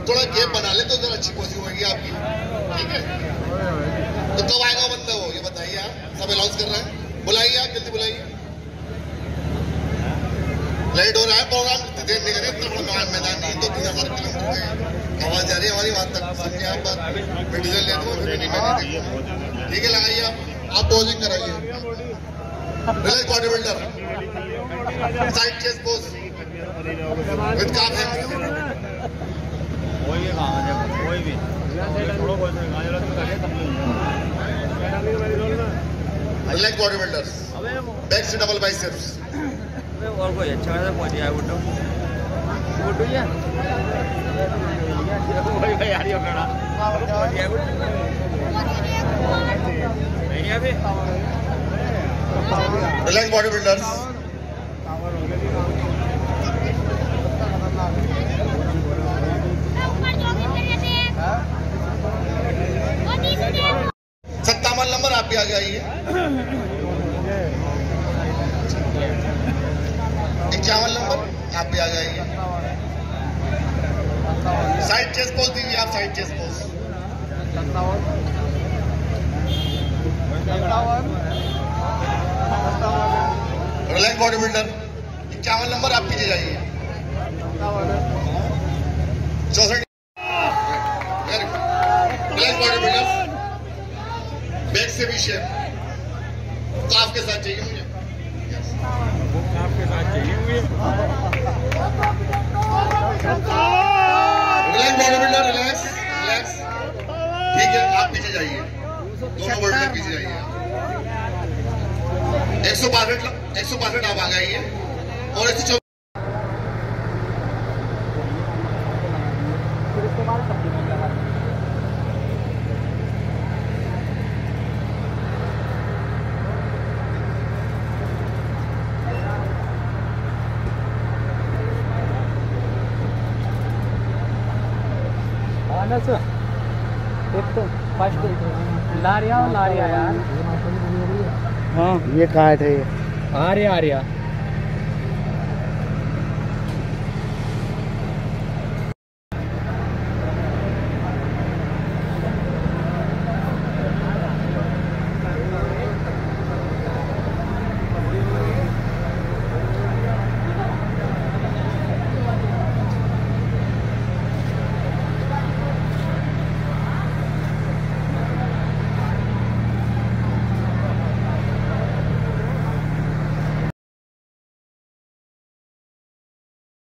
थोड़ा गेम बना ले तो जरा अच्छी पोजिंग होगी आपकी, ठीक है? तो कब आएगा बंदा वो, ये बताइए आप। सब अनाउंस कर रहे हैं, बुलाइए आप, जल्दी बुलाइए। लेट हो रहा है प्रोग्राम, देर नहीं करें, इतना बड़ा मैदान नहीं, 2-3 हज़ार किलोमीटर आवाज जा रही है हमारी, वहां तक समझिए आप बात। मटेरियल ले दो, ठीक है? लगाइए आप पोजिंग कराइए। Relax body builder, side chest pose with calf hand. कोई भी रिलैक्स बॉडी बिल्डर्स, बैक से डबल बाइसेप्स। और कोई अच्छा है पहुंच गया गुड्डू या वही भाई यार ये खड़ा नहीं अभी। रिलैक्स बॉडी बिल्डर्स, सत्तावन नंबर आप भी आगे आइए। 51 नंबर आप भी आ जाइए। साइड चेस्ट पोज दीजिए आप, side chest pose. Relax body builder, 51 number आप पीछे जाइए। 64 रिलैक्स बॉडी बिल्डर, बैक से भी शेप, तो आपके साथ चाहिए मुझे, आपके साथ चाहिए मुझे। Relax body builder, relax relax, ठीक है? आप पीछे जाइए, दोनों बोल्डर पीछे जाइए। 162 आप आ जाइए और 124। एक तो फर्स्ट लारिया यार। हाँ ये कहाँ है? आर्या